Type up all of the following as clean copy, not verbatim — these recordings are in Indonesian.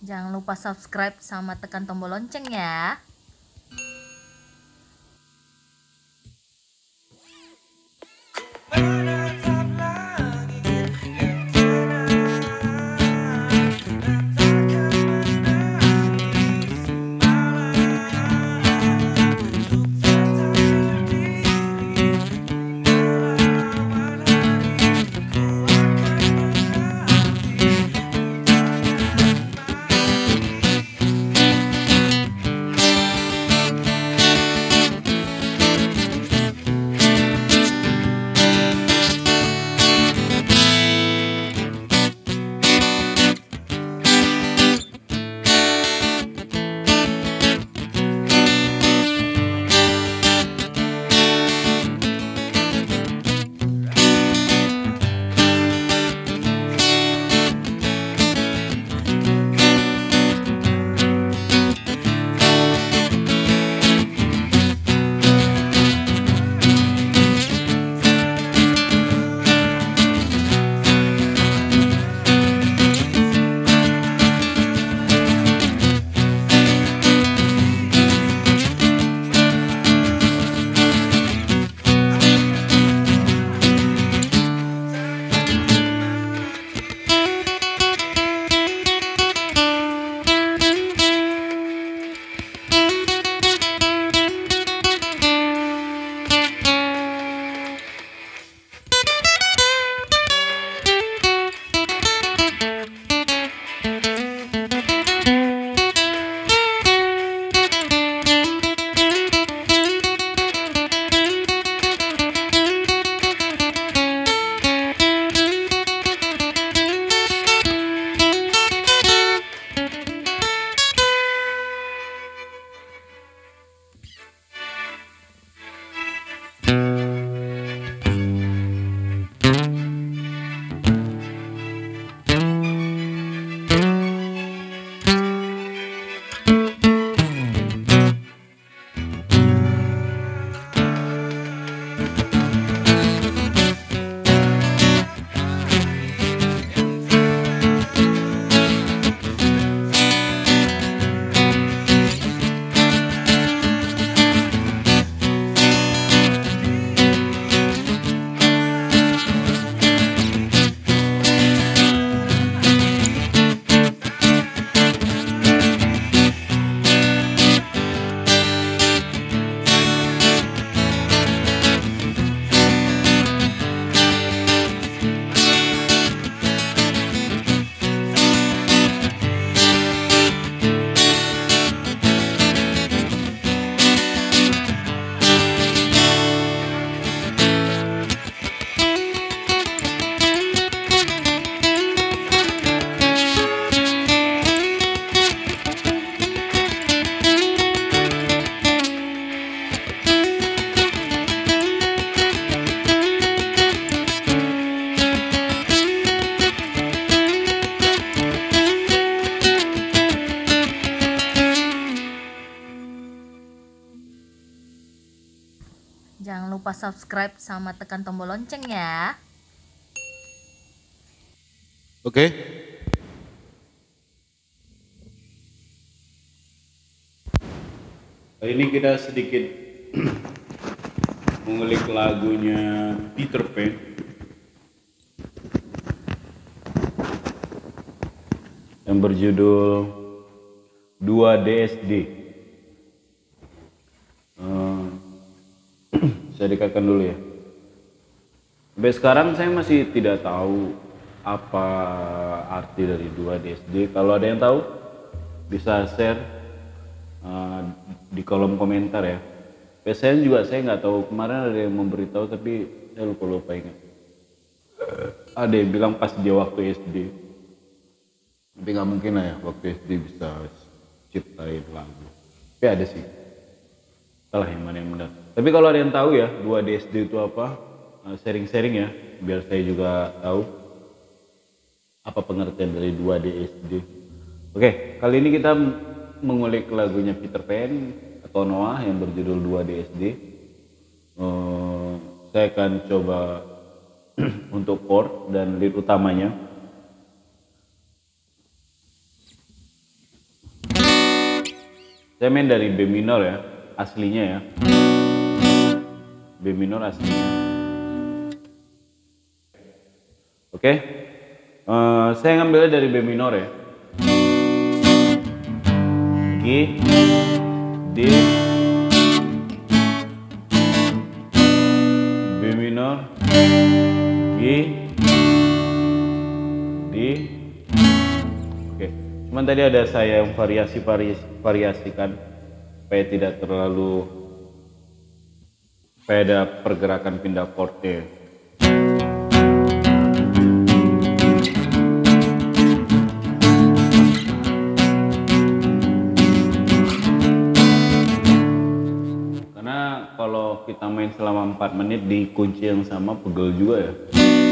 Jangan lupa subscribe sama tekan tombol lonceng ya. Jangan lupa subscribe sama tekan tombol lonceng ya. Oke. Kali ini kita sedikit mengulik lagunya Peter Pan yang berjudul 2DSD. Saya dekatkan dulu ya. Sampai sekarang saya masih tidak tahu apa arti dari 2DSD. Kalau ada yang tahu bisa share di kolom komentar ya. Saya juga nggak tahu, kemarin ada yang memberitahu tapi saya lupa ingat. Ada yang bilang pas dia waktu SD. Tapi nggak mungkin lah ya waktu SD bisa ciptain lagu. Tapi ada sih. Salah yang mana yang benar. Tapi kalau ada yang tahu ya 2DSD itu apa, sharing-sharing ya, biar saya juga tahu apa pengertian dari 2DSD. Oke, kali ini kita mengulik lagunya Peter Pan atau Noah yang berjudul 2DSD. Saya akan coba untuk chord dan lead utamanya. Saya main dari B minor ya, aslinya ya. B minor aslinya. Oke, saya ngambilnya dari B minor ya. G, D, B minor, G, D. Oke, cuman tadi ada saya yang variasikan supaya tidak terlalu, supaya ada pergerakan pindah chordnya. Karena kalau kita main selama 4 menit di kunci yang sama pegel juga ya.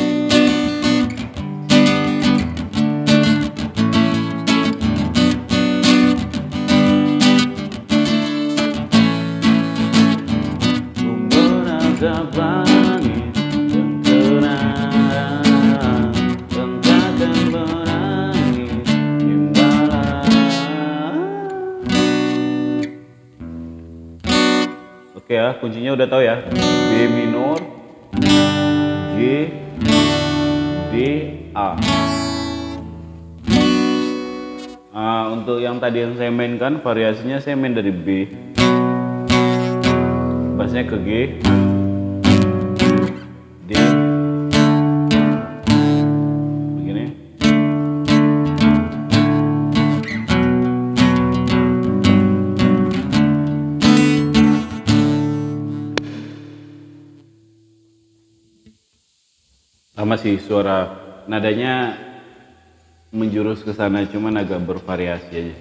Oke ya, kuncinya udah tahu ya. B minor, G, D, A. Untuk yang tadi yang saya mainkan, variasinya saya main dari B, bassnya ke G, D, begini. Sama sih, suara nadanya menjurus ke sana, cuman agak bervariasi aja.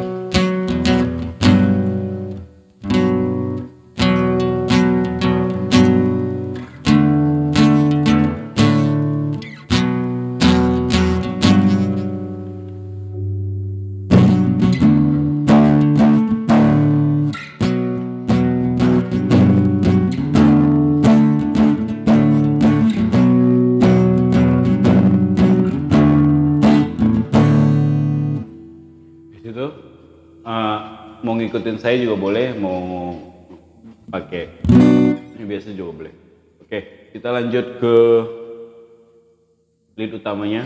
Itu mau ngikutin saya juga boleh, mau pakai ini biasa juga boleh. Oke, kita lanjut ke lead utamanya.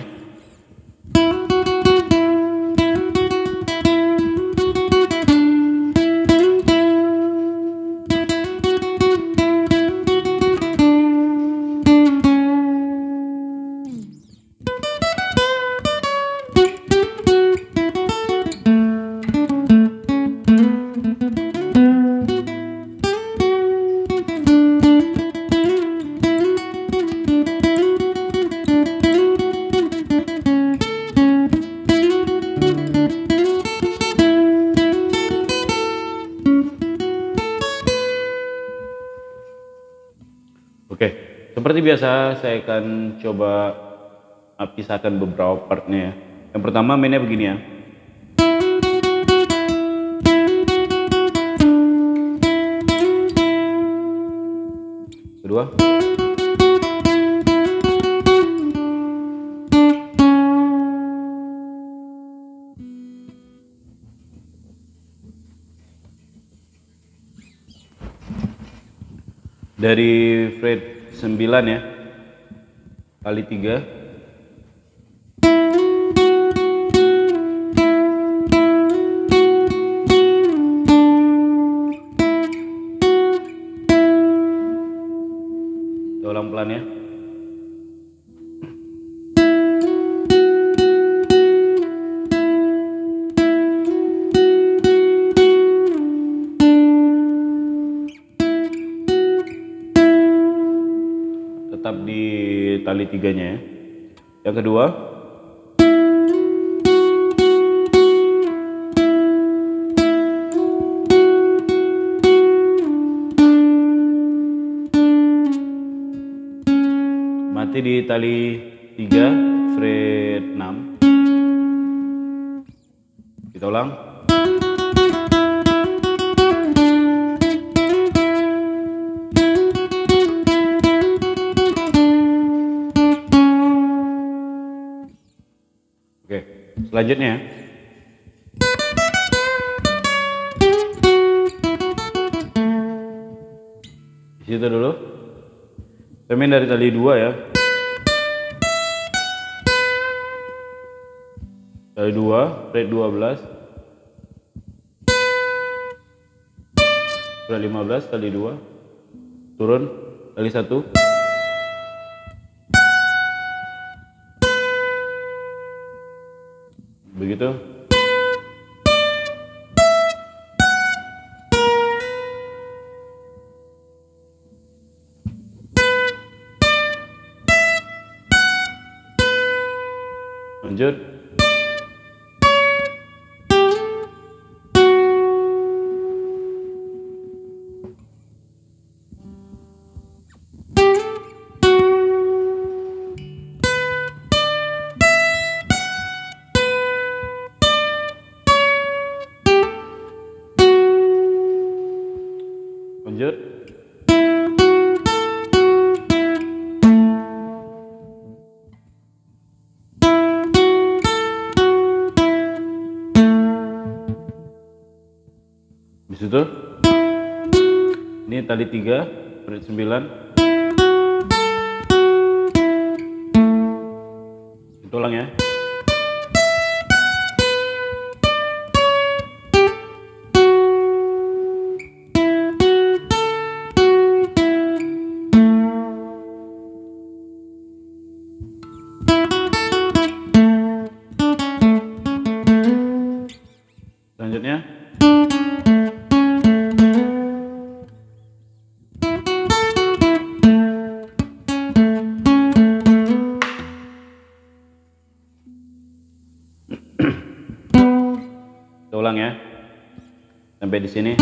Oke, seperti biasa saya akan coba pisahkan beberapa partnya ya. Yang pertama mainnya begini ya. Kedua. Dari fret 9 ya, kali 3. Kita ulang pelan ya. Tetap di tali 3-nya ya. Yang kedua, mati di tali 3 fret 6. Kita ulang. Oke, selanjutnya situ dulu. Saya main dari tali 2 ya. Tali 2, fret 12. Fret 15, tali 2. Turun, tali 1. Begitu. Lanjut. Lanjut. Di situ. Ini tali 3, fret 9. Itu ulang ya. Selanjutnya. Kita ulang ya. Sampai di sini.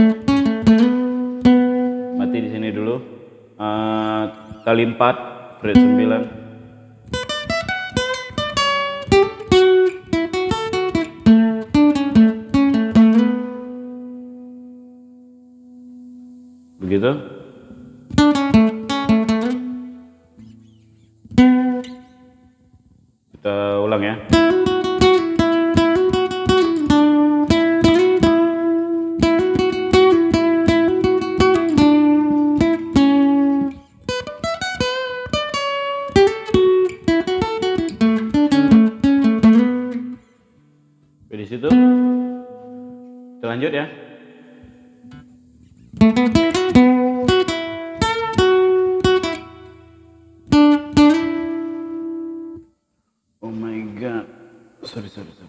Mati di sini dulu. Tali 4, fret 9. Begitu. Kita ulang ya. Di situ. Kita lanjut ya. Oh my god. Sorry.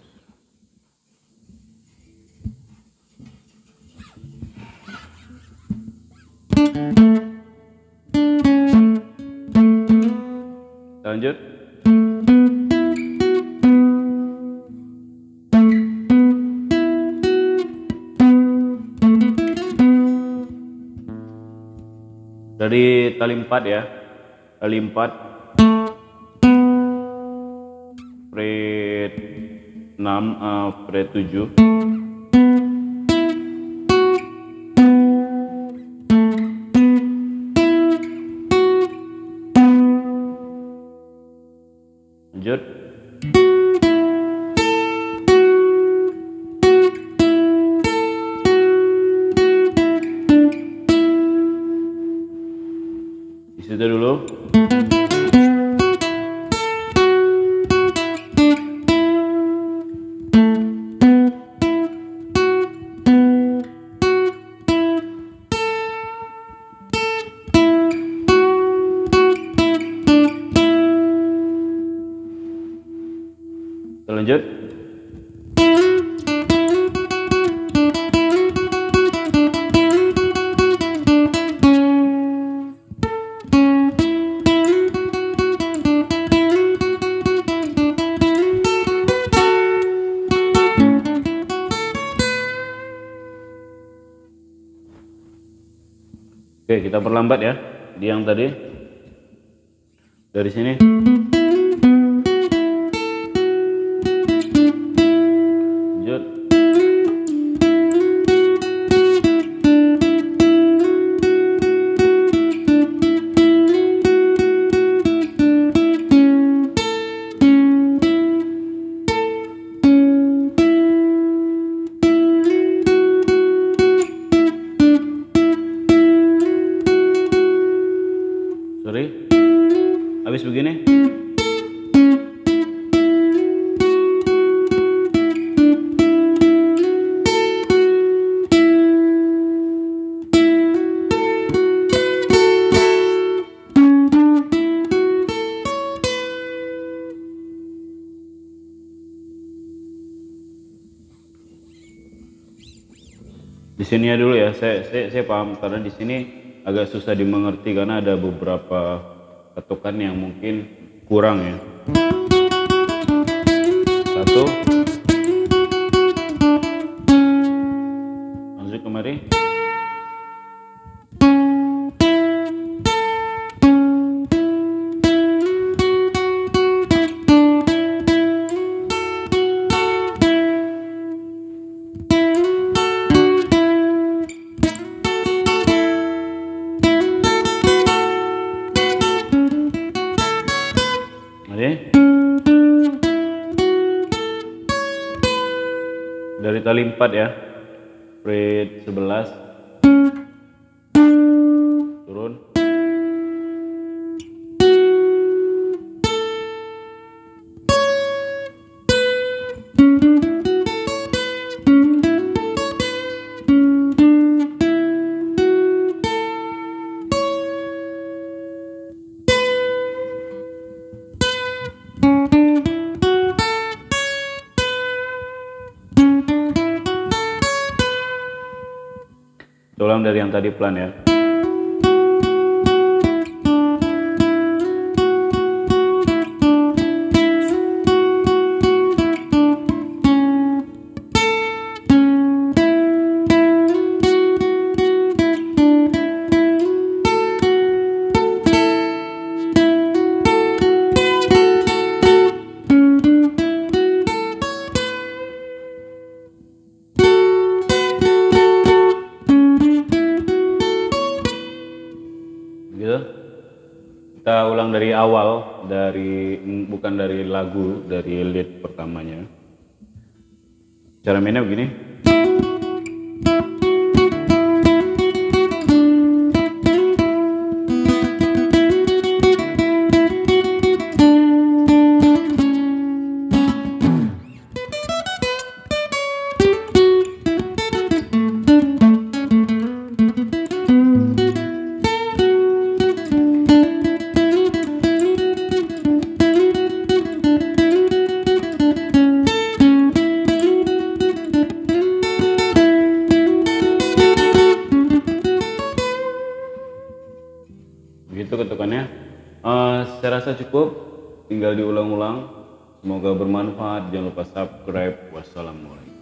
Kita lanjut. Dari tali 4 ya. Tali 4. Fret 6, fret 7. Lanjut. Di situ dulu. Kita lanjut. Oke, kita perlambat ya. Di yang tadi. Dari sini. Lanjut. Di sini ya dulu ya, saya paham karena di sini agak susah dimengerti karena ada beberapa ketukan yang mungkin kurang ya. Satu, lanjut kemari. Mari. Dari tali 4 ya, fret 11, turun, ulang dari yang tadi pelan ya. Gitu. Kita ulang dari awal, bukan dari lagu, dari lead pertamanya. Cara mainnya begini. Begitu ketukannya. Saya rasa cukup, tinggal diulang-ulang. Semoga bermanfaat. Jangan lupa subscribe. Wassalamualaikum.